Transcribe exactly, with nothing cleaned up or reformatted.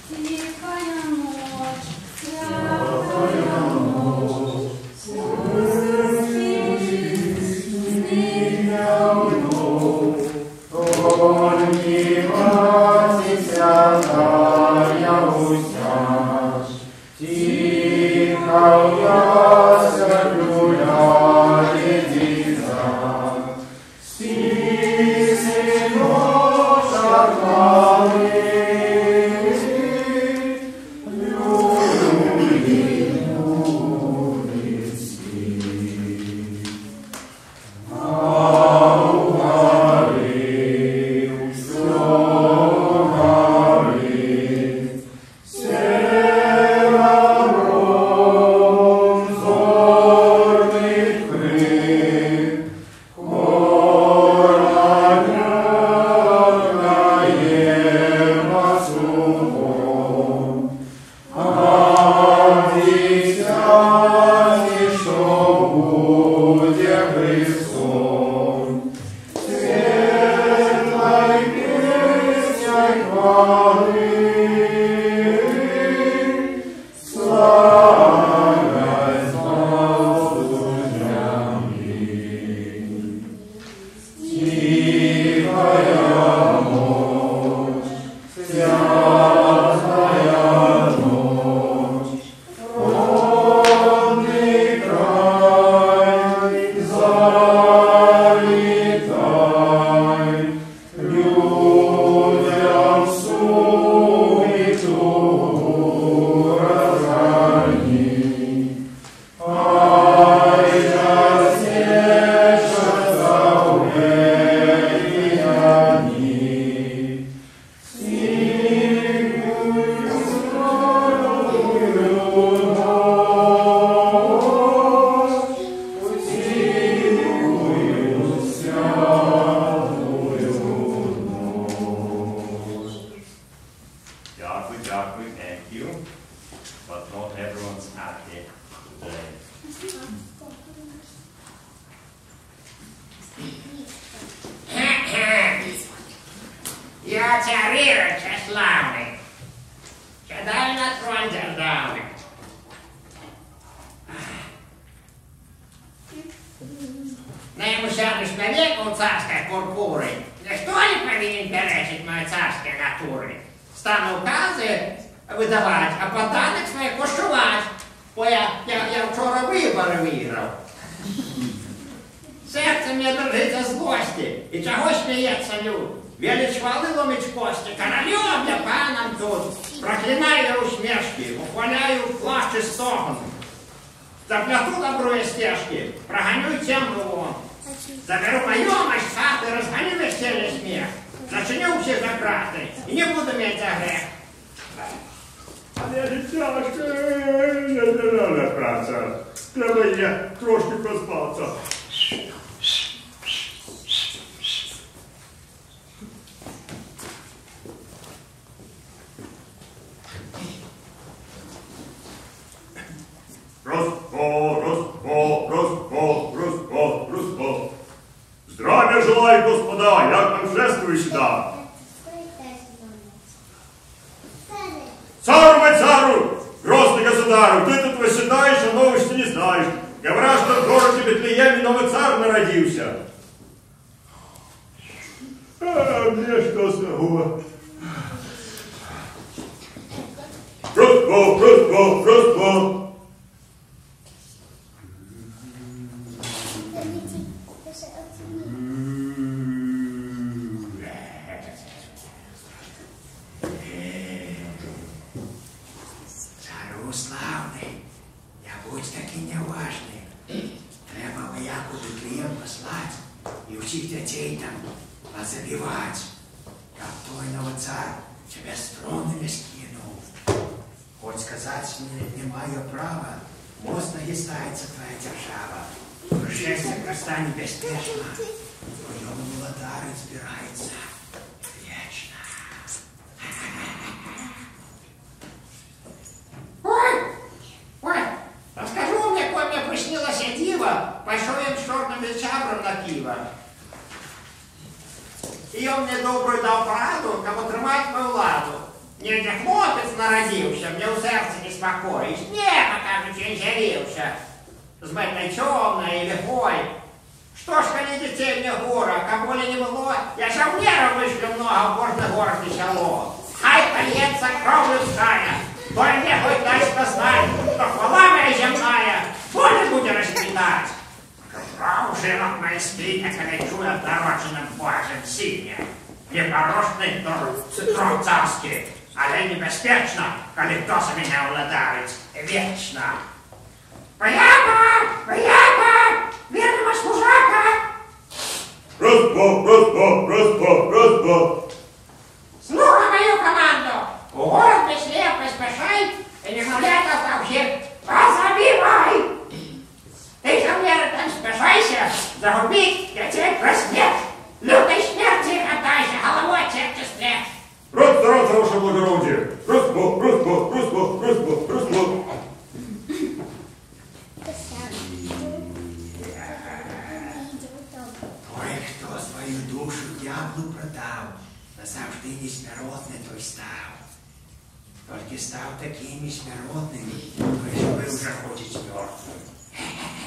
І він мені доброю дав пораду, як отримати мою ладу. Не для хлопець народився, мне у серце не спокоїш. Небо, кажуть, він з'явився. З метой темной и лихой. Что ж, коли детей мне гора, каболи не было, я жавнера вышлю много в кожный город и село. Хай польется кровью стая, той мне хоть даст познать, что хвала моя земная, более будет расцветать. Кров жирок моей спине, коли чую отдороченным Божьим сине. Непорочный цитрон царский, але небеспечно, коли кто за меня уладарит вечно. Вояка! Вояка! Верно, ваш служака! Раз-два, раз-два, раз-два, раз-два. Слуха мою команду! У город слеп поспешай и не гуляй толкавщик! Позабивай! Ты ко мне там спешайся, загубить я тебе просмех! Лютой смерти катайся, головой тебе числе! Раз, раз, ваше благородие! Раз-два, раз-два, раз-два, раз-два, раз-два. Душу дьяволу продав, назавжди несмиротний той став. Тільки став такими смиротними, той живий вже хочуть мертвим.